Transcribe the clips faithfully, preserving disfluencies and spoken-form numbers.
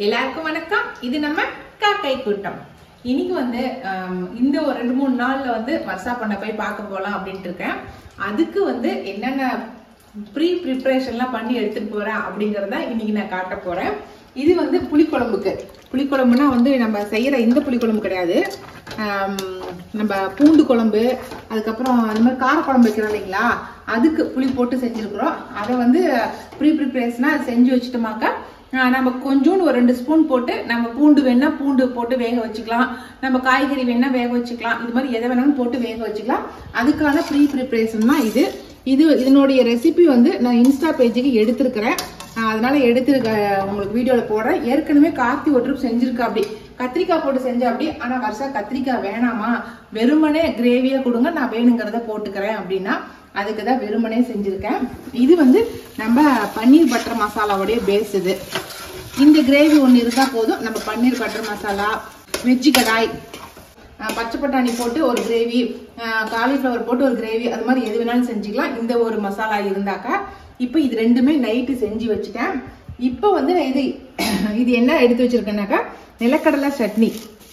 எல்லாருக்கும் வணக்கம். இது நம்ம காக்கை கூட்டம். இன்னைக்கு வந்து இந்த ஒரு ரெண்டு மூணு நாள்ல வந்து வர்ஷா பண்ண போய் பார்க்க போலாம் அப்படின்ட்டு இருக்கேன். அதுக்கு வந்து என்னென்ன ப்ரீ ப்ரிப்பரேஷன்லாம் பண்ணி எடுத்துட்டு போறேன் அப்படிங்கறத இன்னைக்கு நான் காட்ட போறேன். இது வந்து புளிக்குழம்புக்கு. புளிக்குழம்புனா வந்து நம்ம செய்யற இந்த புளிக்குழம்பு கிடையாது. நம்ம பூண்டு குழம்பு, அதுக்கப்புறம் அந்த மாதிரி காரக்குழம்பு வைக்கிறோம் இல்லைங்களா, அதுக்கு புளி போட்டு செஞ்சிருக்கிறோம். அதை வந்து ப்ரீ ப்ரிப்பரேஷனா செஞ்சு வச்சுட்டோமாக்கா நம்ம கொஞ்சோண்டு ஒரு ரெண்டு ஸ்பூன் போட்டு நம்ம பூண்டு வேணா பூண்டு போட்டு வேக வச்சுக்கலாம், நம்ம காய்கறி வேணா வேக வச்சுக்கலாம், இது மாதிரி எதை வேணாலும் போட்டு வேக வச்சுக்கலாம். அதுக்கான ப்ரீ ப்ரிப்பரேஷன் தான் இது. இது இதனுடைய ரெசிபி வந்து நான் இன்ஸ்டா பேஜுக்கு எடுத்திருக்கிறேன். அதனால எடுத்துருக்க உங்களுக்கு வீடியோல போடுறேன். ஏற்கனவே கார்த்தி ஒரு ட்ரிப் செஞ்சிருக்கா அப்படி கத்திரிக்காய் போட்டு செஞ்சா அப்படி. ஆனா வருஷா கத்திரிக்காய் வேணாமா, வெறுமனே கிரேவியா கொடுங்க, நான் வேணுங்கிறத போட்டுக்கிறேன் அப்படின்னா அதுக்குதான் வெறுமனே செஞ்சிருக்கேன். இது வந்து நம்ம பன்னீர் பட்டர் மசாலாவுடைய பேஸ். இது இந்த கிரேவி ஒன்று இருந்தா போதும். நம்ம பன்னீர் பட்டர் மசாலா, வெஜ்ஜி கடாய், பச்சை பட்டாணி போட்டு ஒரு கிரேவி, காலிஃப்ளவர் போட்டு ஒரு கிரேவி, அது மாதிரி எது வேணாலும் செஞ்சுக்கலாம் இந்த ஒரு மசாலா இருந்தாக்கா. இப்போ இது ரெண்டுமே நைட்டு செஞ்சு வச்சுட்டேன். இப்போ வந்து இது இது என்ன எடுத்து வச்சிருக்கேன்னாக்கா நிலக்கடலை சட்னி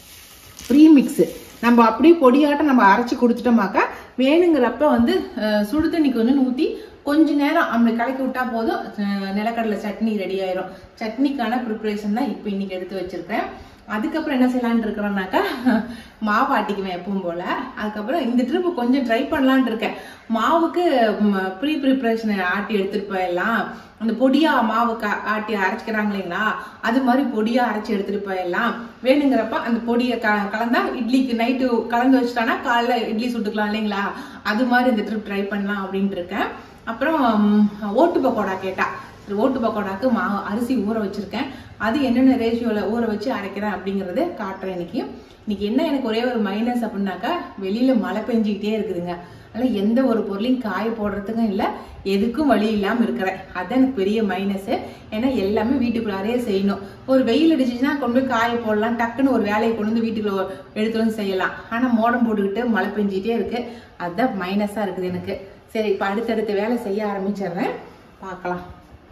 ப்ரீ மிக்ஸ். நம்ம அப்படியே பொடியாட்ட நம்ம அரைச்சி கொடுத்துட்டோமாக்கா வேணுங்கிறப்ப வந்து சுடு தண்ணி கொஞ்சம் ஊற்றி கொஞ்ச நேரம் அப்படி கலக்கி விட்டா போதும், நிலக்கடலை சட்னி ரெடி ஆயிரும். சட்னிக்கான ப்ரிப்பரேஷன் தான் இப்போ இன்னைக்கு எடுத்து வச்சிருக்கேன். அதுக்கப்புறம் என்ன செய்யலான் இருக்கிறோம்னாக்கா மாவு ஆட்டிக்குவேன் எப்பவும் போல. அதுக்கப்புறம் இந்த ட்ரிப் கொஞ்சம் ட்ரை பண்ணலான் இருக்கேன். மாவுக்கு ப்ரீ ப்ரிப்பரேஷன் ஆட்டி எடுத்துட்டு போயிடலாம். அந்த பொடியா மாவு ஆட்டி அரைச்சிக்கிறாங்க இல்லைங்களா, அது மாதிரி பொடியா அரைச்சி எடுத்துட்டு போயிடலாம். வேணுங்கிறப்ப அந்த பொடியை க கலந்தா இட்லிக்கு நைட்டு கலந்து வச்சுட்டானா காலைல இட்லி சுட்டுக்கலாம் இல்லைங்களா, அது மாதிரி இந்த ட்ரிப் ட்ரை பண்ணலாம் அப்படின்ட்டு இருக்கேன். அப்புறம் ஓட்டு பக்கோடா கேட்டா, ஓட்டு பக்கோடாக்கு மாவு அரிசி ஊற வச்சிருக்கேன். அது என்னென்ன ரேஷியோல ஊற வச்சு அரைக்கிறேன் அப்படிங்கறத காட்டுறேன் இன்னைக்கு. இன்னைக்கு என்ன எனக்கு ஒரே ஒரு மைனஸ் அப்படின்னாக்கா வெளியில மழை பெஞ்சுக்கிட்டே இருக்குதுங்க. அதனால எந்த ஒரு பொருளையும் காய போடுறதுக்கும் இல்லை, எதுக்கும் வழி இல்லாம இருக்கிறேன். அது எனக்கு பெரிய மைனஸ். ஏன்னா எல்லாமே வீட்டுக்குள்ளாரே செய்யணும். ஒரு வெயில் அடிச்சுன்னா கொண்டு போய் காய போடலாம், டக்குன்னு ஒரு வேலையை கொண்டு வந்து வீட்டுக்குள்ள எடுத்து வந்து செய்யலாம். ஆனா மோடம் போட்டுக்கிட்டு மழை பெஞ்சிட்டே இருக்கு, அதுதான் மைனஸா இருக்குது எனக்கு. சரி, இப்ப அடுத்தடுத்த வேலை செய்ய ஆரம்பிச்சிடுறேன், பார்க்கலாம்.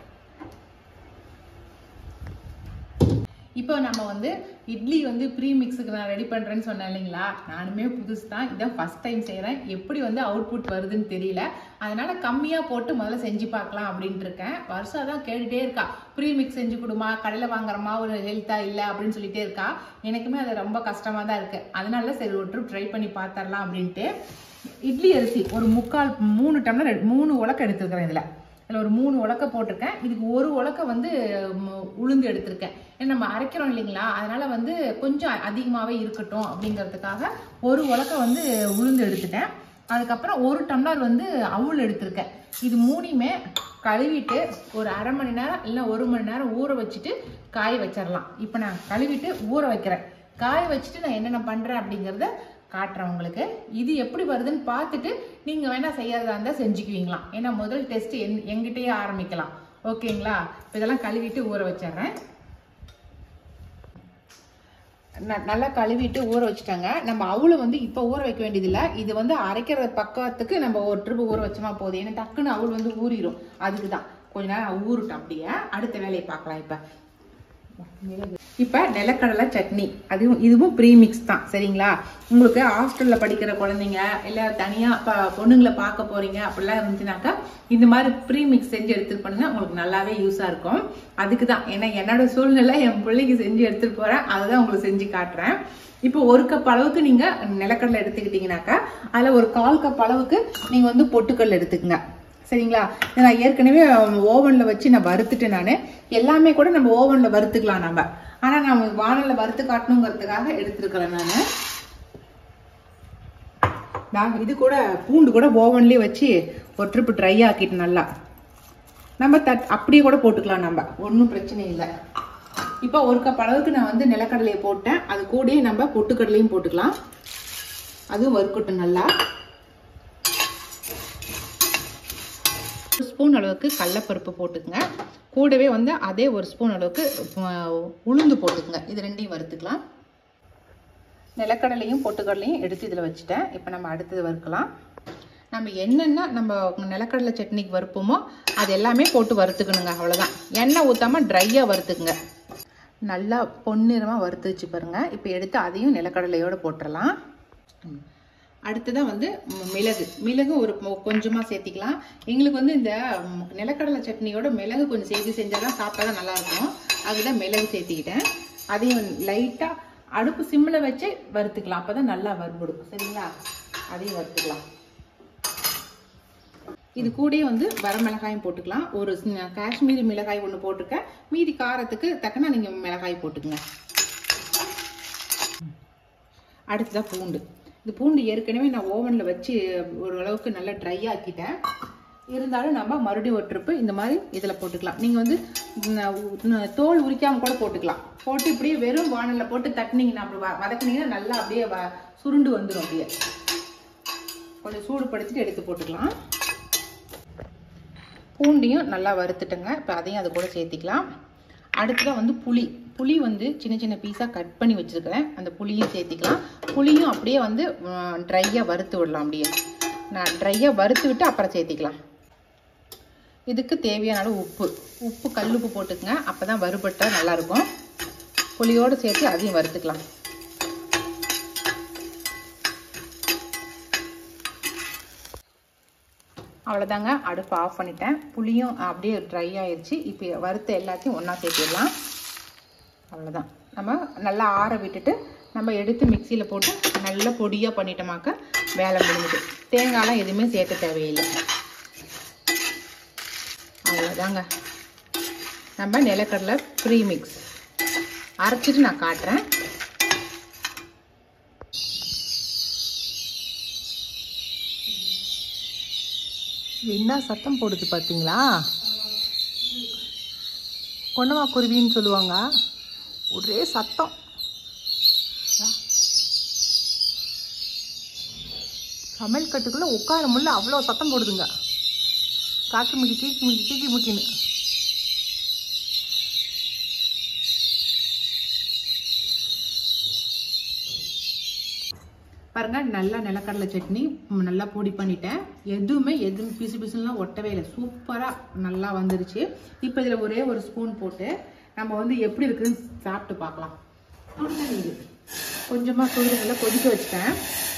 இப்போ நம்ம வந்து இட்லி வந்து ப்ரீ மிக்ஸுக்கு நான் ரெடி பண்ணுறேன்னு சொன்னேன் இல்லைங்களா, நானுமே புதுசு தான், இதான் ஃபர்ஸ்ட் டைம் செய்கிறேன். எப்படி வந்து அவுட்புட் வருதுன்னு தெரியல, அதனால கம்மியாக போட்டு முதல்ல செஞ்சு பார்க்கலாம் அப்படின்ட்டு இருக்கேன். வருஷம் தான் கேட்டுகிட்டே இருக்கா, ப்ரீ மிக்ஸ் செஞ்சு கொடுமா, கடையில் வாங்குறமா ஒரு ஹெல்த்தாக இல்லை அப்படின்னு சொல்லிட்டே இருக்கா. எனக்குமே அது ரொம்ப கஷ்டமாக தான் இருக்குது. அதனால சரி ஒரு ட்ரிப் ட்ரை பண்ணி பார்த்துடலாம் அப்படின்ட்டு இட்லி அரிசி ஒரு முக்கால் மூணு டம்ளர் மூணு உலக்க எடுத்துருக்கிறேன். இதில் இதில் ஒரு மூணு உலக்க போட்டிருக்கேன். இதுக்கு ஒரு உலக்க வந்து உளுந்து எடுத்திருக்கேன். ஏன்னா நம்ம அரைக்கிறோம் இல்லைங்களா, அதனால வந்து கொஞ்சம் அதிகமாகவே இருக்கட்டும் அப்படிங்கிறதுக்காக ஒரு உலக்க வந்து உளுந்து எடுத்துட்டேன். அதுக்கப்புறம் ஒரு டம்ளர் வந்து அவுள் எடுத்திருக்கேன். இது மூணையுமே கழுவிட்டு ஒரு அரை மணி நேரம் இல்லை ஒரு மணி நேரம் ஊற வச்சுட்டு காய வச்சிடலாம். இப்போ நான் கழுவிட்டு ஊற வைக்கிறேன். காய வச்சுட்டு நான் என்னென்ன பண்ணுறேன் அப்படிங்கிறத காட்டுறேன் உங்களுக்கு. இது எப்படி வருதுன்னு பார்த்துட்டு நீங்க வேணா செய்யறதா இருந்தா செஞ்சுக்குவீங்களா. ஏன்னா முதல் டெஸ்ட் என் எங்கிட்டயே ஆரம்பிக்கலாம். ஓகேங்களா. இதெல்லாம் கழுவிட்டு ஊற வச்சிடுறேன். நல்லா கழுவிட்டு ஊற வச்சுட்டாங்க. நம்ம அவுளை வந்து இப்போ ஊற வைக்க வேண்டியதில்லை. இது வந்து அரைக்கிற பக்கத்துக்கு நம்ம ஒரு ட்ரிப் ஊற வச்சோமா போதும். ஏன்னா டக்குன்னு அவுள் வந்து ஊறிடும். அதுக்கு தான் கொஞ்ச நேரம் ஊறட்டும். அப்படியே அடுத்த வேலையை பார்க்கலாம். இப்போ இப்ப நிலக்கடலை சட்னி, அதுவும் இதுவும் ப்ரீ மிக்ஸ் தான். சரிங்களா. உங்களுக்கு ஹாஸ்டல்ல படிக்கிற குழந்தைங்க இல்ல தனியா பொண்ணுங்களை பார்க்க போறீங்க அப்படிலாம் இருந்துச்சுனாக்கா இந்த மாதிரி ப்ரீ மிக்ஸ் செஞ்சு எடுத்துட்டு போனீங்கன்னா உங்களுக்கு நல்லாவே யூஸா இருக்கும். அதுக்குதான், ஏன்னா என்னோட சூழ்நிலை என் பிள்ளைக்கு செஞ்சு எடுத்துட்டு போறேன், அதுதான் உங்களுக்கு செஞ்சு காட்டுறேன். இப்போ ஒரு கப் அளவுக்கு நீங்க நிலக்கடலை எடுத்துக்கிட்டீங்கன்னாக்கா அதுல ஒரு கால் கப் அளவுக்கு நீங்க வந்து பொட்டுக்கடலை எடுத்துக்கங்க. சரிங்களா. நான் ஏற்கனவே ஓவன்ல வச்சு நான் வறுத்துட்டேன். நான் எல்லாமே கூட நம்ம ஓவன்ல வறுத்துக்கலாம் நம்ம, ஆனா நான் வானல்ல வறுத்து காட்டணுங்கிறதுக்காக எடுத்துருக்கிறேன். நான் இது கூட பூண்டு கூட ஓவன்லயே வச்சு ஒரு ட்ரிப் ட்ரை ஆக்கிட்டு நல்லா நம்ம தட் அப்படியே கூட போட்டுக்கலாம், நம்ம ஒன்றும் பிரச்சனை இல்லை. இப்போ ஒரு கப் அளவுக்கு நான் வந்து நிலக்கடலையை போட்டேன். அது கூடயே நம்ம பொட்டுக்கடலையும் போட்டுக்கலாம். அதுவும் வறுக்கட்டும் நல்லா. ஒரு ஸ்பூன் அளவுக்கு கடலைப்பருப்பு போட்டுக்குங்க. கூடவே வந்து அதே ஒரு ஸ்பூன் அளவுக்கு உளுந்து போட்டுக்குங்க. இது ரெண்டையும் வறுத்துக்கலாம். நிலக்கடலையும் பொட்டுக்கடலையும் எடுத்து இதில் வச்சுட்டேன். இப்போ நம்ம அடுத்தது வறுக்கலாம். நம்ம என்னென்ன நம்ம நிலக்கடலை சட்னிக்கு வறுப்போமோ அது எல்லாமே போட்டு வறுத்துக்கணுங்க. அவ்வளோதான். எண்ணெய் ஊற்றாமல் ட்ரையாக வறுத்துக்குங்க. நல்லா பொன்னிறமாக வறுத்து வச்சு பாருங்க. இப்போ எடுத்து அதையும் நிலக்கடலையோடு போட்டுடலாம். அடுத்ததான் வந்து மிளகு மிளகு ஒரு கொஞ்சமாக சேர்த்திக்கலாம். எங்களுக்கு வந்து இந்த நிலக்கடலை சட்னியோட மிளகு கொஞ்சம் சேர்த்து செஞ்சால் தான் சாப்பிட்டா தான் நல்லாயிருக்கும். அதுதான் மிளகு சேர்த்திக்கிட்டேன். அதையும் லைட்டாக அடுப்பு சிம்மில் வச்சு வறுத்துக்கலாம். அப்போ தான் நல்லா வறுபடும். சரிங்களா? அதையும் வறுத்துக்கலாம். இது கூடயே வந்து வரமிளகாயும் போட்டுக்கலாம். ஒரு காஷ்மீரி மிளகாய் ஒன்று போட்டுக்க, மீதி காரத்துக்கு தக்கன நீங்கள் மிளகாய் போட்டுக்கங்க. அடுத்ததான் பூண்டு. இந்த பூண்டு ஏற்கனவே நான் ஓவனில் வச்சு ஓரளவுக்கு நல்லா ட்ரை ஆக்கிட்டேன். இருந்தாலும் நம்ம மறுபடியும் ஒரு ட்ரிப்பு இந்த மாதிரி இதில் போட்டுக்கலாம். நீங்கள் வந்து தோல் உரிக்காமல் கூட போட்டுக்கலாம். போட்டு இப்படியே வெறும் வானலில் போட்டு தட்டினீங்கன்னா அப்படி வதக்குனீங்கன்னா நல்லா அப்படியே சுருண்டு வந்துடும். அப்படியே கொஞ்சம் சூடுபடுத்திட்டு எடுத்து போட்டுக்கலாம். பூண்டையும் நல்லா வறுத்துட்டுங்க. இப்போ அதையும் அது கூட சேர்த்திக்கலாம். அடுத்ததான் வந்து புளி புளி வந்து சின்ன சின்ன பீஸாக கட் பண்ணி வச்சுருக்கிறேன். அந்த புளியும் சேர்த்திக்கலாம். புளியும் அப்படியே வந்து ட்ரையாக வறுத்து விடலாம். அப்படியே நான் ட்ரையாக வறுத்து விட்டு அப்புறம் சேர்த்திக்கலாம். இதுக்கு தேவையான அளவு உப்பு உப்பு கல்லுப்பு போட்டுக்கங்க. அப்போ தான் வறுபட்டால் நல்லாயிருக்கும். புளியோடு சேர்த்து அதையும் வறுத்துக்கலாம். அவ்வளோதாங்க. அடுப்பு ஆஃப் பண்ணிட்டேன். புளியும் அப்படியே ட்ரை ஆயிடுச்சு. இப்போ வறுத்த எல்லாத்தையும் ஒன்றா சேர்த்திடலாம். அவ்வளோதான். நம்ம நல்லா ஆற விட்டுட்டு நம்ம எடுத்து மிக்சியில் போட்டு நல்லா பொடியாக பண்ணிட்டோமாக்க வேலை முடிஞ்சுது. தேங்காயெலாம் எதுவுமே சேர்க்க தேவையில்லை. அவ்வளோதாங்க. நம்ம நிலக்கடலை ப்ரீமிக்ஸ் அரைச்சிட்டு நான் காட்டுறேன். என்ன சத்தம் போடுது பார்த்தீங்களா? பொன்னமா குருவின்னு சொல்லுவாங்க. ஒரே சத்தம். சமையல் கட்டுக்குள்ள உட்கார முடியல, அவ்வளோ சத்தம் போடுதுங்க. காக்கி முக்கி கீக்கி முக்கி கீக்கி முக்கின்னு. பாருங்க, நல்லா நிலக்கடலை சட்னி நல்லா பொடி பண்ணிட்டேன். எதுவுமே எதுவும் பிசு பிசுலாம் ஒட்டவே இல்லை. சூப்பராக நல்லா வந்துருச்சு. இப்போ இதில் ஒரே ஒரு ஸ்பூன் போட்டு நம்ம வந்து எப்படி இருக்குதுன்னு சாப்பிட்டு பார்க்கலாம். இது கொஞ்சமாக சுடு நல்லா கொதிக்க வச்சுட்டேன்.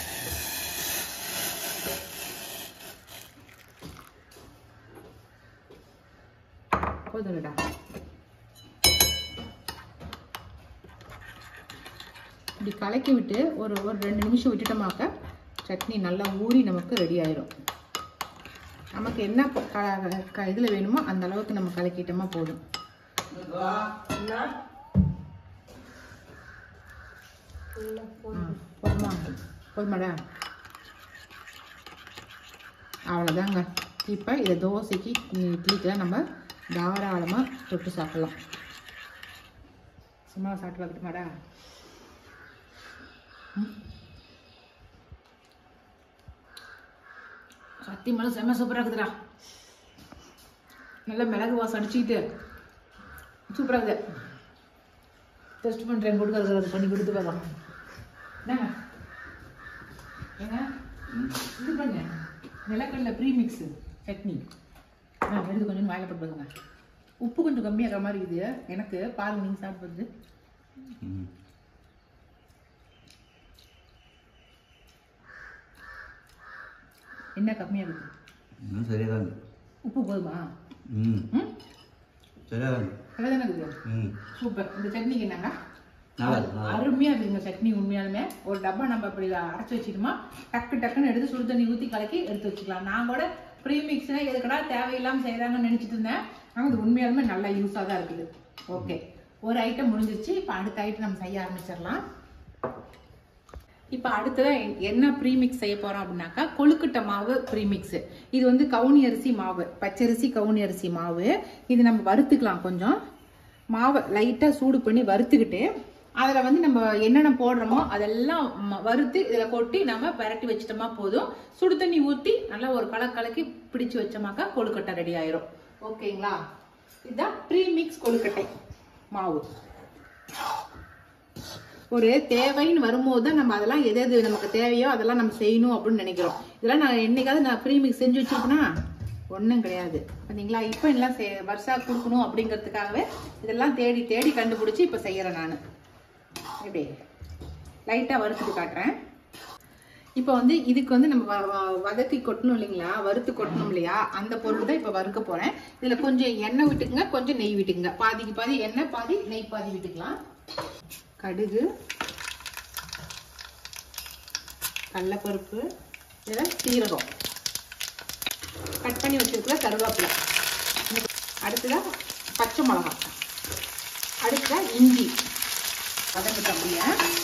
போதும்டா. இப்படி கலக்கி விட்டு ஒரு ஒரு ரெண்டு நிமிஷம் விட்டுட்டோமாக்க சட்னி நல்லா ஊறி நமக்கு ரெடி ஆயிரும். நமக்கு என்ன இதில் வேணுமோ அந்த அளவுக்கு நம்ம கலக்கிட்டோமா போதும். போதுமா போதுமாடா? அவ்வளோதாங்க. இப்போ இதை தோசைக்கு இட்லிக்கெல்லாம் நம்ம தாராளமாக தொட்டு சாப்பிடலாம். சும்மா சாப்பிட்டு பார்த்துட்டுமாடா? சத்தியமாலும் செம்ம சூப்பராக இருக்குதுடா. நல்லா மிளகு வாசம் அடிச்சுக்கிட்டு சூப்பராக இருக்குது. டெஸ்ட் பண்ணுறேன், கொடுக்குறது பண்ணி கொடுத்து பார்க்கலாம். என்னங்க ஏங்க இது பண்ண நிலக்கடலை ப்ரீமிக்ஸு சட்னி ஆ எடுத்து கொஞ்சம் வாயில போட்டு பாருங்க. உப்பு கொஞ்சம் கம்மியாகிற மாதிரி இது எனக்கு. பாருங்க நீங்கள் சாப்பிட்றது என்ன கம்மியாகுது? சரியாக தான். உப்பு போதுமா? ம் ம் சரியாக தான். நல்லா தானே இருக்குது. ம் சூப்பர். இந்த சட்னிக்கு என்னங்க அருமையாக இருக்குங்க சட்னி. உண்மையாலுமே ஒரு டப்பா நம்ம அப்படி அரைச்சி வச்சுட்டோமா டக்கு டக்குன்னு எடுத்து சுடு தண்ணி ஊற்றி கலக்கி எடுத்து வச்சுக்கலாம். நான் கூட ப்ரீமிக்ஸ்னா எதுக்கடா தேவையில்லாமல் செய்கிறாங்கன்னு நினச்சிட்டு இருந்தேன். ஆனால் இது உண்மையாலுமே நல்லா யூஸாக தான் இருக்குது. ஓகே, ஒரு ஐட்டம் முடிஞ்சிருச்சு. இப்போ அடுத்த ஐட்டம் நம்ம செய்ய ஆரம்பிச்சிடலாம். இப்போ அடுத்ததான் என்ன ப்ரீமிக்ஸ் செய்ய போகிறோம் அப்படின்னாக்கா கொழுக்கட்டை மாவு ப்ரீமிக்ஸு. இது வந்து கவுனி அரிசி மாவு, பச்சரிசி கவுனி அரிசி மாவு. இது நம்ம வறுத்துக்கலாம். கொஞ்சம் மாவை லைட்டாக சூடு பண்ணி வறுத்துக்கிட்டு அதில் வந்து நம்ம என்னென்ன போடுறோமோ அதெல்லாம் வறுத்து இதில் கொட்டி நம்ம பரட்டி வச்சிட்டோமா போதும். சுடு தண்ணி ஊற்றி நல்லா ஒரு கலக்கு கலக்கி பிடிச்சி வச்சோமாக்கா கொழுக்கட்டை ரெடி ஆயிரும். ஓகேங்களா? இதுதான் ப்ரீமிக்ஸ் கொழுக்கட்டை மாவு. ஒரு தேவைன்னு வரும்போது தான் நம்ம அதெல்லாம் எது எது நமக்கு தேவையோ அதெல்லாம் நம்ம செய்யணும் அப்படின்னு நினைக்கிறோம். இதெல்லாம் நான் என்னைக்காவது நான் ப்ரீமிக்ஸ் செஞ்சு வச்சிருப்பேனா? ஒன்றும் கிடையாது. பார்த்தீங்களா? இப்போ எல்லாம் செ வருஷா கொடுக்கணும் அப்படிங்கிறதுக்காகவே இதெல்லாம் தேடி தேடி கண்டுபிடிச்சி இப்போ செய்கிறேன் நான். இப்படி லைட்டாக வறுத்துட்டு காட்டுறேன். இப்போ வந்து இதுக்கு வந்து நம்ம வதக்கி கொட்டணும் இல்லைங்களா, வறுத்து கொட்டணும் இல்லையா, அந்த பொருள் தான் இப்போ வறுக்க போகிறேன். இதில் கொஞ்சம் எண்ணெய் விட்டுக்குங்க, கொஞ்சம் நெய் விட்டுக்குங்க. பாதிக்கு பாதி எண்ணெய் பாதி நெய் பாதி விட்டுக்கலாம். கடுகு, கடலைப்பருப்பு, இதில் சீரகம், கட் பண்ணி வச்சிருக்கிற கருவேப்பிலை, அடுத்ததாக பச்சை மிளகாய், அடுத்ததாக இஞ்சி வதக்கிட்டு அப்படியே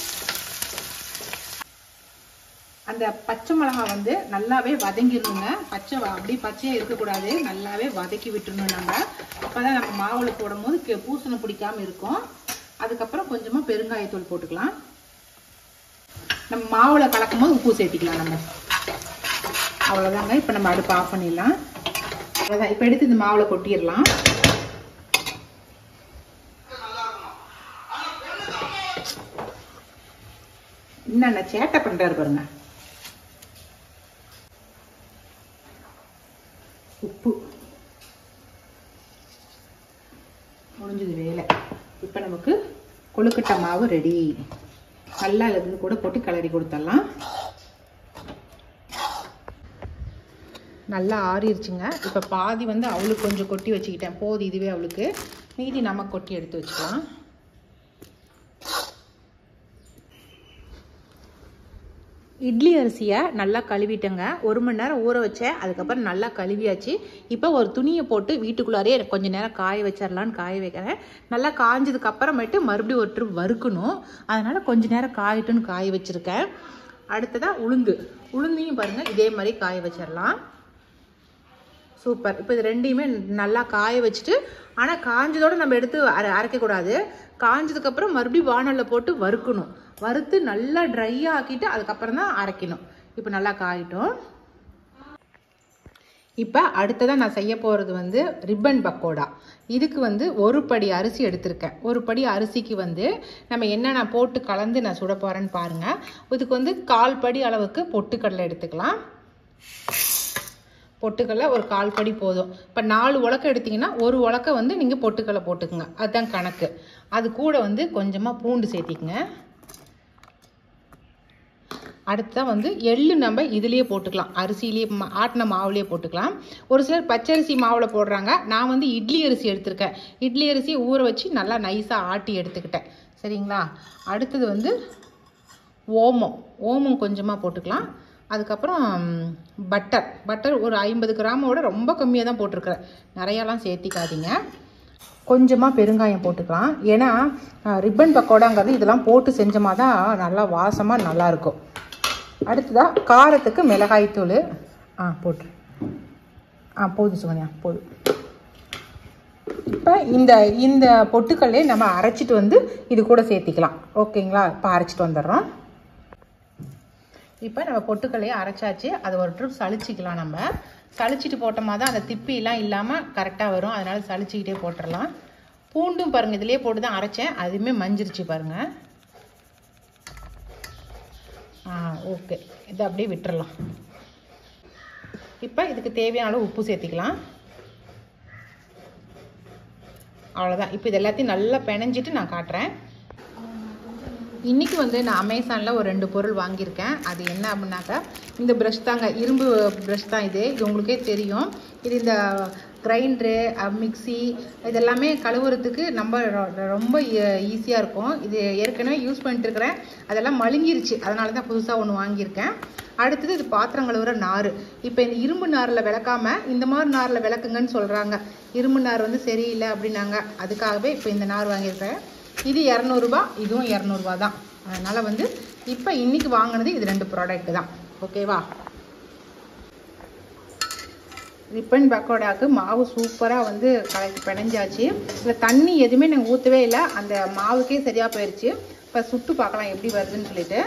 அந்த பச்சை மிளகாய் வந்து நல்லாவே வதங்கிடணுங்க. பச்சை அப்படி பச்சையாக இருக்கக்கூடாது, நல்லாவே வதக்கி விட்டுருணும் நம்ம. அப்போ தான் நம்ம மாவில் போடும் போது பூசணை பிடிக்காமல் இருக்கும். அதுக்கப்புறம் கொஞ்சமாக பெருங்காயத்தூள் போட்டுக்கலாம். நம்ம மாவில் கலக்கும் போது உப்பு சேர்த்திக்கலாம் நம்ம. அவ்வளோதாங்க. இப்போ நம்ம அடுப்பு ஆஃப் பண்ணிடலாம். அவ்வளோதான். இப்போ எடுத்து இந்த மாவில் கொட்டிடலாம். என்னென்ன சேட்டை பண்ணுறாரு பாருங்க. உப்பு முடிஞ்சது வேலை. இப்போ நமக்கு கொழுக்கட்டை மாவு ரெடி. நல்லா இது கூட போட்டு கிளறி கொடுத்துடலாம். நல்லா ஆறிடுச்சுங்க. இப்போ பாதி வந்து அவளுக்கு கொஞ்சம் கொட்டி வச்சுக்கிட்டேன், போது இதுவே அவளுக்கு. மீதி நமக்கு கொட்டி எடுத்து வச்சுக்கலாம். இட்லி அரிசியை நல்லா கழுவிட்டேங்க. ஒரு மணி நேரம் ஊற வச்சேன். அதுக்கப்புறம் நல்லா கழுவியாச்சு. இப்போ ஒரு துணியை போட்டு வீட்டுக்குள்ளாரே கொஞ்சம் நேரம் காய வச்சிடலான்னு காய வைக்கிறேன். நல்லா காய்ஞ்சதுக்கு அப்புறமேட்டு மறுபடியும் ஒரு ட்ரிப் வறுக்கணும். அதனால் கொஞ்சம் நேரம் காயிட்டுன்னு காய வச்சுருக்கேன். அடுத்ததாக உளுந்து உளுந்தையும் பாருங்கள் இதே மாதிரி காய வச்சிடலாம். சூப்பர். இப்போ இது ரெண்டையுமே நல்லா காய வச்சுட்டு, ஆனால் காஞ்சதோடு நம்ம எடுத்து அரை அரைக்கக்கூடாது. காஞ்சதுக்கப்புறம் மறுபடியும் வானலில் போட்டு வறுக்கணும். வறுத்து நல்லா ட்ரை ஆக்கிட்டு அதுக்கப்புறம் தான் அரைக்கணும். இப்போ நல்லா காயிட்டோம். இப்போ அடுத்ததாக நான் செய்ய போகிறது வந்து ரிப்பன் பக்கோடா. இதுக்கு வந்து ஒரு படி அரிசி எடுத்திருக்கேன். ஒரு படி அரிசிக்கு வந்து நம்ம என்னென்ன போட்டு கலந்து நான் சுட போகிறேன்னு பாருங்கள். இதுக்கு வந்து கால் படி அளவுக்கு பொட்டுக்கடலை எடுத்துக்கலாம். பொட்டுக்கடலை ஒரு கால் படி போதும். இப்போ நாலு உலக்கை எடுத்திங்கன்னா ஒரு உலக்கை வந்து நீங்கள் பொட்டுக்கடலை போட்டுக்குங்க, அதுதான் கணக்கு. அது கூட வந்து கொஞ்சமாக பூண்டு சேர்த்திக்குங்க. அடுத்ததான் வந்து எள்ளு நம்ம இதுலேயே போட்டுக்கலாம், அரிசியிலேயே ஆட்டின மாவுலேயே போட்டுக்கலாம். ஒரு சிலர் பச்சரிசி மாவில் போடுறாங்க. நான் வந்து இட்லி அரிசி எடுத்திருக்கேன். இட்லி அரிசியை ஊற வச்சு நல்லா நைஸாக ஆட்டி எடுத்துக்கிட்டேன். சரிங்களா? அடுத்தது வந்து ஓமம் ஓமம் கொஞ்சமாக போட்டுக்கலாம். அதுக்கப்புறம் பட்டர் பட்டர் ஒரு ஐம்பது கிராமோட ரொம்ப கம்மியாக தான் போட்டிருக்கிறேன், நிறையாலாம் சேர்த்திக்காதீங்க. கொஞ்சமாக பெருங்காயம் போட்டுக்கலாம். ஏன்னா ரிப்பன் பக்கோடாங்கிறது இதெல்லாம் போட்டு செஞ்சோமா தான் நல்லா வாசமாக நல்லாயிருக்கும். அடுத்ததாக காரத்துக்கு மிளகாய்த்தூள் ஆ போட்டு ஆ போதும் சுகன்யா போதும். இப்போ இந்த இந்த பொட்டுக்கல்லே நம்ம அரைச்சிட்டு வந்து இது கூட சேர்த்திக்கலாம். ஓகேங்களா? இப்போ அரைச்சிட்டு வந்துடுறோம். இப்போ நம்ம பொட்டுக்கல்லையே அரைச்சாச்சு. அதை ஒரு ட்ரிப் சளிச்சிக்கலாம். நம்ம சளிச்சிட்டு போட்டோமா தான் அந்த திப்பிலாம் இல்லாமல் கரெக்டாக வரும். அதனால் சளிச்சிக்கிட்டே போட்டுடலாம். பூண்டும் பாருங்கள் இதிலே போட்டு தான் அரைச்சேன், அதுவுமே மஞ்சிருச்சு பாருங்கள். ஆ ஓகே, இதை அப்படியே விட்டுறலாம். இப்போ இதுக்கு தேவையான அளவு உப்பு சேர்த்திக்கலாம். அவ்வளோதான். இப்போ இது எல்லாத்தையும் நல்லா பிணைஞ்சிட்டு நான் காட்டுறேன். இன்றைக்கி வந்து நான் அமேசானில் ஒரு ரெண்டு பொருள் வாங்கியிருக்கேன். அது என்ன அப்படின்னாக்கா இந்த ப்ரஷ் தாங்க, இரும்பு ப்ரஷ் தான் இது. இது உங்களுக்கே தெரியும். இது இந்த கிரைண்டரு, மிக்சி இதெல்லாமே கழுவுறதுக்கு நம்ம ரொம்ப ஈஸியாக இருக்கும். இது ஏற்கனவே யூஸ் பண்ணிட்டு இருக்கிறேன், அதெல்லாம் மழுங்கிருச்சு. அதனால தான் புதுசாக ஒன்று வாங்கியிருக்கேன். அடுத்தது இது பாத்திரம் கழுவுற நார். இப்போ இந்த இரும்பு நாரில் விளக்காமல் இந்த மாதிரி நாரில் விளக்குங்கன்னு சொல்கிறாங்க. இரும்பு நார் வந்து சரியில்லை அப்படின்னாங்க. அதுக்காகவே இப்போ இந்த நார் வாங்கியிருக்கேன். இது இரநூறுபா, இதுவும் இரநூறுபா தான். அதனால் வந்து இப்போ இன்றைக்கி வாங்கினது இது ரெண்டு ப்ராடக்ட் தான். ஓகேவா? ரிப்பன் பக்கோடாவுக்கு மாவு சூப்பராக வந்து கலக்கி பிணைஞ்சாச்சு. இதில் தண்ணி எதுவுமே நாங்கள் ஊற்றவே இல்லை, அந்த மாவுக்கே சரியாக போயிடுச்சு. இப்போ சுட்டு பார்க்கலாம் எப்படி வருதுன்னு சொல்லிட்டு.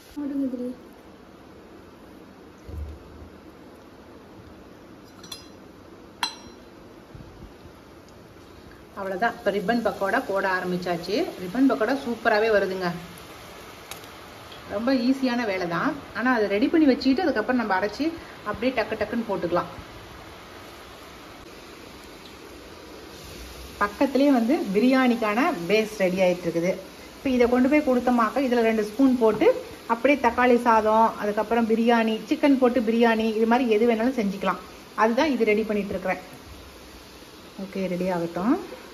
அவ்வளோதான். இப்போ ரிப்பன் பக்கோடா போட ஆரம்பித்தாச்சு. ரிப்பன் பக்கோடா சூப்பராகவே வருதுங்க. ரொம்ப ஈஸியான வேலை தான். ஆனால் அதை ரெடி பண்ணி வச்சுக்கிட்டு அதுக்கப்புறம் நம்ம அரைச்சி அப்படியே டக்கு டக்குன்னு போட்டுக்கலாம். பக்கத்துலேயே வந்து பிரியாணிக்கான பேஸ் ரெடி ஆகிட்டு இருக்குது. இப்போ இதை கொண்டு போய் கொடுத்தமாக்க இதில் ரெண்டு ஸ்பூன் போட்டு அப்படியே தக்காளி சாதம், அதுக்கப்புறம் பிரியாணி, சிக்கன் போட்டு பிரியாணி, இது மாதிரி எது வேணாலும் செஞ்சுக்கலாம். அதுதான் இது ரெடி பண்ணிகிட்ருக்குறேன். ஓகே, ரெடி ஆகட்டும்.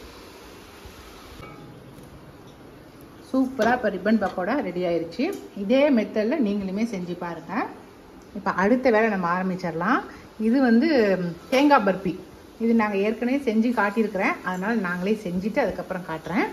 சூப்பராக இப்போ ரிப்பன் பக்கோடா ரெடி ஆயிடுச்சு. இதே மெத்தடில் நீங்களுமே செஞ்சு பாருங்கள். இப்போ அடுத்த வேலை நம்ம ஆரம்பிச்சிடலாம். இது வந்து தேங்காய் பர்பி. இது நாங்கள் ஏற்கனவே செஞ்சு காட்டியிருக்கிறேன், அதனால் நாங்களே செஞ்சுட்டு அதுக்கப்புறம் காட்டுறேன்.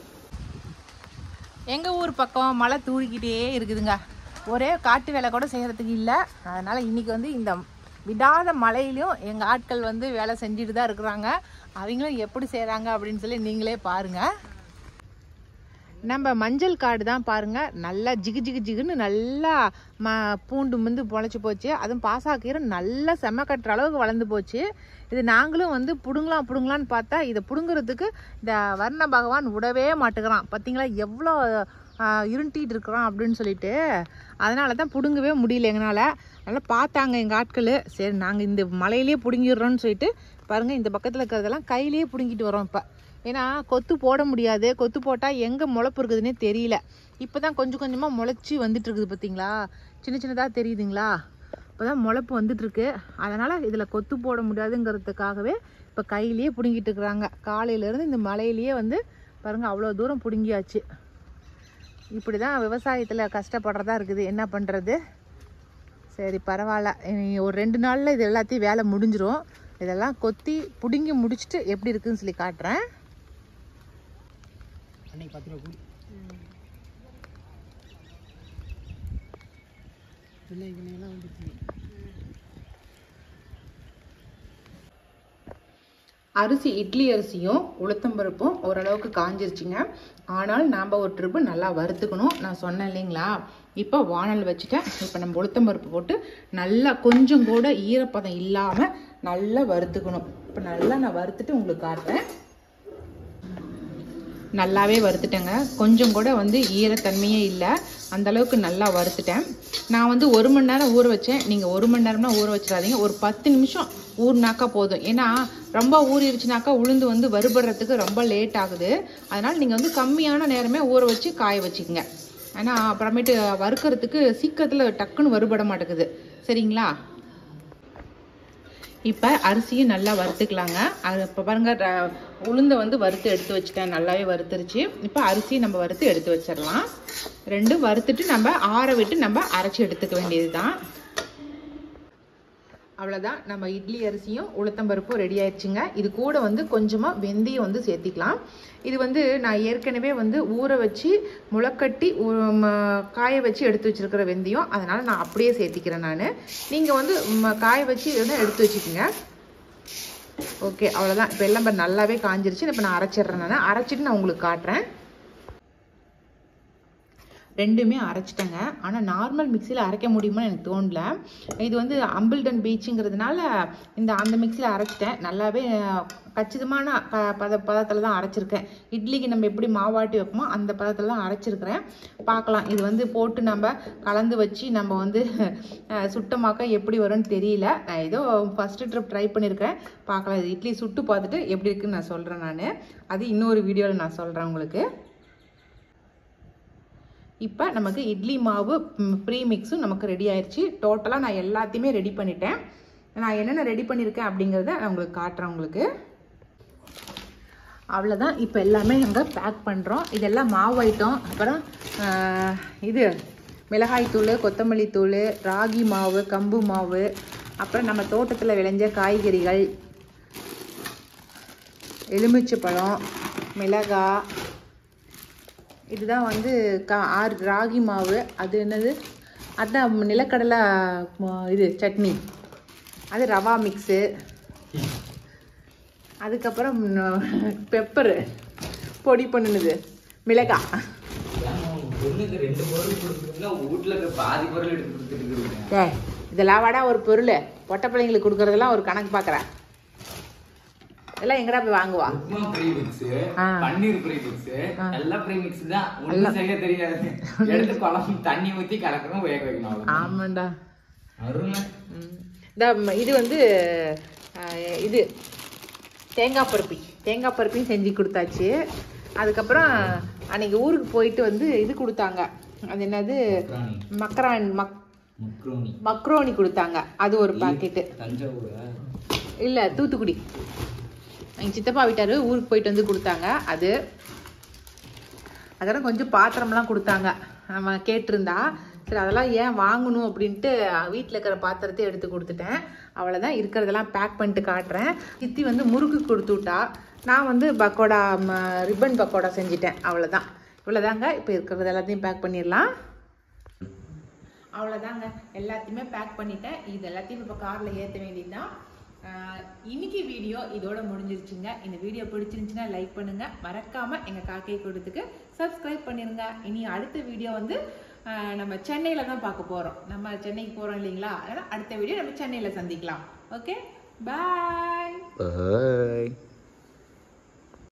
எங்கள் ஊர் பக்கம் மழை தூழிக்கிட்டே இருக்குதுங்க. ஒரே காட்டு வேலை கூட செய்கிறதுக்கு இல்லை. அதனால் இன்றைக்கி வந்து இந்த விடாத மழையிலையும் எங்கள் ஆட்கள் வந்து வேலை செஞ்சுட்டு தான் இருக்கிறாங்க. அவங்களும் எப்படி செய்கிறாங்க அப்படின்னு சொல்லி நீங்களே பாருங்கள். நம்ம மஞ்சள் காடு தான் பாருங்கள், நல்லா ஜிகு ஜிகு ஜிகுன்னு நல்லா ம பூண்டு வந்து பொழைச்சி போச்சு. அதுவும் பாசாக்கீரை நல்லா செம்ம கட்டுற அளவுக்கு வளர்ந்து போச்சு. இது நாங்களும் வந்து பிடுங்கலாம் பிடுங்கலான்னு பார்த்தா இதை பிடுங்குறதுக்கு இந்த வர்ண பகவான் விடவே மாட்டுக்கிறான். பார்த்தீங்களா எவ்வளோ இருண்டிகிட்டு இருக்கிறான் அப்படின்னு சொல்லிட்டு. அதனால தான் பிடுங்கவே முடியல எங்களால். நல்லா பார்த்தாங்க எங்கள் ஆட்கள். சரி, நாங்கள் இந்த மலையிலே பிடுங்கிடுறோன்னு சொல்லிட்டு பாருங்கள், இந்த பக்கத்தில் இருக்கிறதெல்லாம் கையிலேயே பிடுங்கிட்டு வரோம். இப்போ ஏன்னா கொத்து போட முடியாது, கொத்து போட்டால் எங்கே முளைப்பு இருக்குதுன்னே தெரியல. இப்போ தான் கொஞ்சம் கொஞ்சமாக முளைச்சி வந்துட்டு இருக்குது. பார்த்தீங்களா, சின்ன சின்னதாக தெரியுதுங்களா? இப்போ தான் முளைப்பு வந்துட்டுருக்கு. அதனால் இதில் கொத்து போட முடியாதுங்கிறதுக்காகவே இப்போ கையிலேயே பிடுங்கிட்டு இருக்கிறாங்க. காலையிலேருந்து இந்த மலையிலேயே வந்து பாருங்கள் அவ்வளோ தூரம் பிடுங்கியாச்சு. இப்படி தான் விவசாயத்தில் கஷ்டப்படுறதா இருக்குது. என்ன பண்ணுறது? சரி, பரவாயில்ல. ஒரு ரெண்டு நாளில் இது எல்லாத்தையும் வேலை முடிஞ்சிடும். இதெல்லாம் கொத்தி பிடுங்கி முடிச்சுட்டு எப்படி இருக்குதுன்னு சொல்லி காட்டுறேன். அரிசி இட்லி அரிசியும் உளுத்தம்பருப்பும் ஓரளவுக்கு காஞ்சிருச்சுங்க. ஆனால் நாம் ஒரு ட்ரிப்பு நல்லா வறுத்துக்கணும். நான் சொன்னேன் இல்லைங்களா, இப்போ வானல் வச்சுட்டேன். இப்போ நம்ம உளுத்தம்பருப்பு போட்டு நல்லா கொஞ்சம் கூட ஈரப்பதம் இல்லாமல் நல்லா வறுத்துக்கணும். இப்போ நல்லா நான் வறுத்துட்டு உங்களுக்கு காட்டுறேன். நல்லாவே வறுத்துட்டேங்க. கொஞ்சம் கூட வந்து ஈரத்தன்மையே இல்லை, அந்தளவுக்கு நல்லா வறுத்துட்டேன். நான் வந்து ஒரு மணி நேரம் ஊற வச்சேன். நீங்கள் ஒரு மணி நேரம்னா ஊற வச்சிடாதீங்க, ஒரு பத்து நிமிஷம் ஊறினாக்கா போதும். ஏன்னா ரொம்ப ஊறிடுச்சுனாக்கா உளுந்து வந்து வறுபடுறதுக்கு ரொம்ப லேட் ஆகுது. அதனால் நீங்கள் வந்து கம்மியான நேரமே ஊற வச்சு காய வச்சுக்கோங்க. ஏன்னா அப்புறமேட்டு வறுக்கிறதுக்கு சீக்கிரத்தில் டக்குன்னு வறுபட மாட்டேங்குது. சரிங்களா? இப்போ அரிசியும் நல்லா வறுத்துக்கலாங்க. அது இப்போ பாருங்கள், உளுந்தை வந்து வறுத்து எடுத்து வச்சுட்டேன். நல்லாவே வறுத்துருச்சு. இப்போ அரிசியை நம்ம வறுத்து எடுத்து வச்சிடலாம். ரெண்டும் வறுத்துட்டு நம்ம ஆற விட்டு நம்ம அரைச்சி எடுத்துக்க வேண்டியது தான். அவ்வளோதான், நம்ம இட்லி அரிசியும் உளுத்தம்பருப்பும் ரெடி ஆயிடுச்சுங்க. இது கூட வந்து கொஞ்சமாக வெந்தயம் வந்து சேர்த்திக்கலாம். இது வந்து நான் ஏற்கனவே வந்து ஊற வச்சு முளைக்கட்டி காய வச்சு எடுத்து வச்சுருக்கிற வெந்தயம். அதனால் நான் அப்படியே சேர்த்திக்கிறேன். நான் நீங்கள் வந்து காய வச்சு வந்து எடுத்து வச்சுக்கோங்க. ஓகே, அவ்வளோதான். இப்போ எல்லாம் நல்லாவே காஞ்சிருச்சு. இப்போ நான் அரைச்சிட்றேன். நான் அரைச்சிட்டு நான் உங்களுக்கு காட்டுறேன். ரெண்டுமே அரைச்சிட்டேங்க. ஆனால் நார்மல் மிக்சியில் அரைக்க முடியுமான்னு எனக்கு தோணல. இது வந்து அம்பிள்டன் பீச்சுங்கிறதுனால இந்த அந்த மிக்சியில் அரைச்சிட்டேன். நல்லாவே கச்சிதமான ப பத பதத்தில் தான் அரைச்சிருக்கேன். இட்லிக்கு நம்ம எப்படி மாவாட்டி வைப்போமோ அந்த பதத்தில் தான் அரைச்சிருக்கிறேன். பார்க்கலாம், இது வந்து போட்டு நம்ம கலந்து வச்சு நம்ம வந்து சுட்டமாக்க எப்படி வரும்னு தெரியல. நான் ஏதோ ஃபஸ்ட்டு ட்ரிப் ட்ரை பண்ணியிருக்கேன். பார்க்கலாம், இது இட்லி சுட்டு பார்த்துட்டு எப்படி இருக்குன்னு நான் சொல்கிறேன். நான் அது இன்னொரு வீடியோவில் நான் சொல்கிறேன் உங்களுக்கு. இப்போ நமக்கு இட்லி மாவு ப்ரீ மிக்ஸும் நமக்கு ரெடி ஆயிடுச்சு. டோட்டலாக நான் எல்லாத்தையுமே ரெடி பண்ணிட்டேன். நான் என்னென்ன ரெடி பண்ணியிருக்கேன் அப்படிங்கிறத நான் உங்களுக்கு காட்டுறேன் உங்களுக்கு. அவ்வளோதான், இப்போ எல்லாமே நம்ம பேக் பண்ணுறோம். இதெல்லாம் மாவு ஐட்டம். அப்புறம் இது மிளகாய் தூள், கொத்தமல்லி தூள், ராகி மாவு, கம்பு மாவு, அப்புறம் நம்ம தோட்டத்தில் விளைஞ்ச காய்கறிகள், எலுமிச்சைப்பழம், மிளகாய், இதுதான் வந்து கா ஆறு ராகி மாவு. அது என்னது, அதுதான் நிலக்கடலை இது சட்னி, அது ரவா மிக்ஸு. அதுக்கப்புறம் பெப்பரு பொடி பண்ணுனது, மிளகாய். ஏ இதெல்லாம் வாடா ஒரு பொருள், பொட்டை பிள்ளைங்களுக்கு கொடுக்கறதெல்லாம் ஒரு கணக்கு பார்க்குறேன். எல்லாம் எங்கடா போய் வாங்குவா? பன்னீர் ப்ரீ மிக்ஸ் எல்லாம் ப்ரீ மிக்ஸ் தான். ஒண்ணும் செய்ய தெரியாது. எடுத்து குழம்பு தண்ணி ஊத்தி கலக்கணும், வேக வைக்கணும். ஆமாண்டா. அருமை. இது வந்து இது தேங்காய் பருப்பி தேங்காய் பருப்பியும் செஞ்சு கொடுத்தாச்சு. அதுக்கப்புறம் அன்னைக்கு ஊருக்கு போயிட்டு வந்து இது கொடுத்தாங்க, அது என்னது மக்கரான் மக் மக்ரோனி கொடுத்தாங்க. அது ஒரு பாக்கெட்டு. இல்லை, தூத்துக்குடி. எங்கள் சித்தப்பா வீட்டாரு ஊருக்கு போயிட்டு வந்து கொடுத்தாங்க. அது அதெல்லாம் கொஞ்சம் பாத்திரம்லாம் கொடுத்தாங்க. நம்ம கேட்டிருந்தா சரி அதெல்லாம் ஏன் வாங்கணும் அப்படின்ட்டு வீட்டில் இருக்கிற பாத்திரத்தை எடுத்து கொடுத்துட்டேன். அவ்வளோதான், இருக்கிறதெல்லாம் பேக் பண்ணிட்டு காட்டுறேன். சித்தி வந்து முறுக்கு கொடுத்து விட்டா, நான் வந்து பக்கோடா ரிப்பன் பக்கோடா செஞ்சிட்டேன். அவ்வளோதான், இவ்வளோதாங்க. இப்போ இருக்கிறது எல்லாத்தையும் பேக் பண்ணிடலாம். அவ்வளோதாங்க, எல்லாத்தையுமே பேக் பண்ணிட்டேன். இது எல்லாத்தையும் இப்போ காரில் ஏற்ற வேண்டியதுதான். இன்னைக்கு வீடியோ இதோட முடிஞ்சிருச்சுங்க. இந்த வீடியோ பிடிச்சிருந்துச்சுன்னா லைக் பண்ணுங்க, மறக்காம எங்க காக்கை கூட்டத்துக்கு சப்ஸ்கிரைப் பண்ணிருங்க. இனி அடுத்த வீடியோ வந்து நம்ம சென்னையில தான் பார்க்க போறோம். நம்ம சென்னைக்கு போறோம் இல்லைங்களா, அதனால அடுத்த வீடியோ நம்ம சென்னையில சந்திக்கலாம். ஓகே, பாய்.